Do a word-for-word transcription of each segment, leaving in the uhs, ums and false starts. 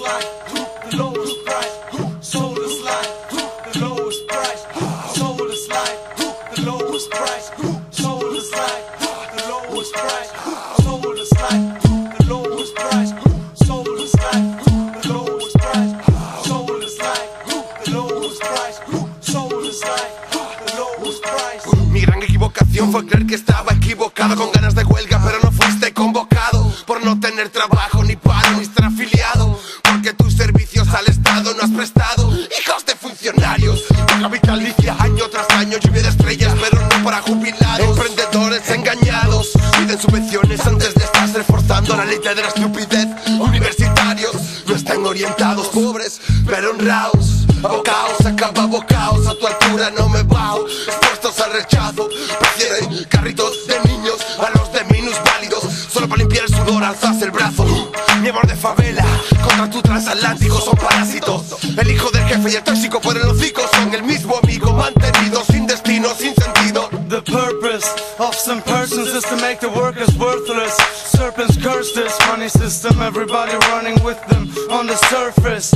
like the lowest price. Sold us like the lowest price. Sold us like the lowest price. Sold us like the lowest price. Sold us like the lowest price. Sold us like the lowest price. Sold us like the lowest price. Sold us like the lowest price. Mi gran equivocación fue creer que estaba equivocado, con ganas de huelga, pero no fuiste convocado por no tener trabajo, ni paro, ni estar afiliado, porque tus servicios al Estado no has prestado. Hijos de funcionarios, paga vitalicia año tras año, lluvia de estrellas, pero no para jubilados. Emprendedores engañados, piden subvenciones antes de estarse reforzando la ley de la estupidez. Universitarios no están orientados, pobres pero honrados. Abocaos, acaba bocaos, a tu altura no me bao. Expuestos al rechazo, prefieren carritos de niños a los de minusválidos. Solo para limpiar el sudor alzas el brazo. Mi amor de favela contra tu transatlántico son parásitos. El hijo del jefe y el tóxico por el hocico son el mismo amigo, mantenido sin destino, sin sentido. The purpose of some persons is to make the workers worthless. Serpents curse this money system, everybody running with them on the surface.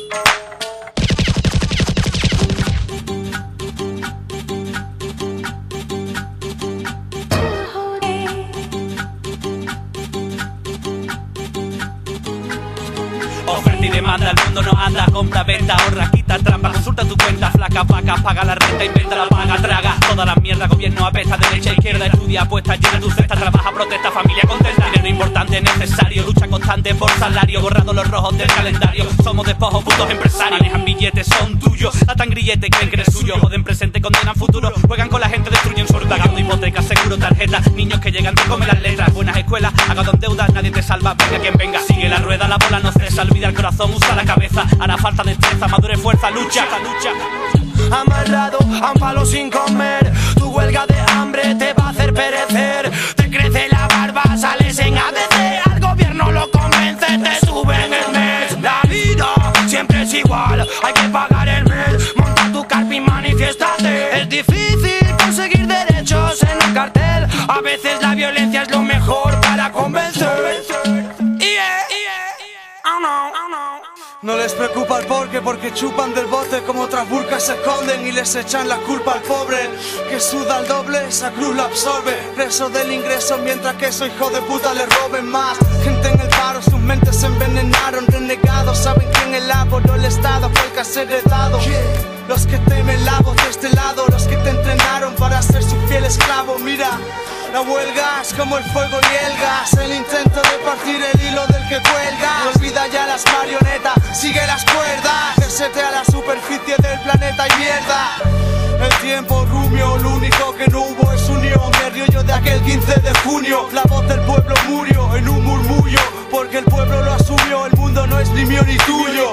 Oferta y demanda, el mundo no anda, compra, venta, ahorra, quita, trampa, consulta tu cuenta, flaca, vaca, paga la renta, inventa la paga, traga toda la mierda, gobierno apesta, derecha, izquierda, estudia, apuesta, llena tu cesta, trabaja, protesta, familia contenta, dinero importante, necesario, lucha constante por salario, borrado los rojos del calendario, somos despojos, putos empresarios, manejan billetes, son tuyos, atan grillete, creen que eres suyo, joden presente, condenan futuro, juegan con la gente, destruyen su pagando hipotecas, seguro, tarjeta, niños que llegan, te comen las letras, buenas escuelas, hagado en deuda, nadie te salva, venga quien venga, sigue la rueda, la bola no cesa, olvida el corazón, usa la cabeza, hará falta destreza, madurez, fuerza, lucha, lucha. Amarrado a un palo sin comer, tu huelga de hambre te va a hacer perecer. Te crece la barba, sales en A B C, al gobierno lo convence, te suben el mes. La vida siempre es igual, hay que pagar el mes. Monta tu carpa y manifiéstate. Es difícil conseguir derechos en un cartel, a veces la violencia es lo mejor para convencer. Yeah, yeah, oh no, oh no. No les preocupa el porqué porque chupan del bote como otras burcas se esconden y les echan la culpa al pobre que suda el doble, esa cruz la absorbe. Preso del ingreso mientras que esos hijos de puta le roben más. Gente en el paro, sus mentes se envenenaron, renegados, saben quién elaboró el estado, fue el que has heredado. Los que temen la voz de este lado, los que te entrenaron para ser su fiel esclavo. Mira, la huelga es como el fuego y el gas, el intento de partir el hilo del que cuelga. Olvida ya las marionetas, sigue las cuerdas, desete a la superficie del planeta y mierda. El tiempo rumio, lo único que no hubo es unión. Me río yo de aquel quince de junio, la voz del pueblo murió en un murmullo, porque el pueblo lo asumió, el mundo no es ni mío ni tuyo.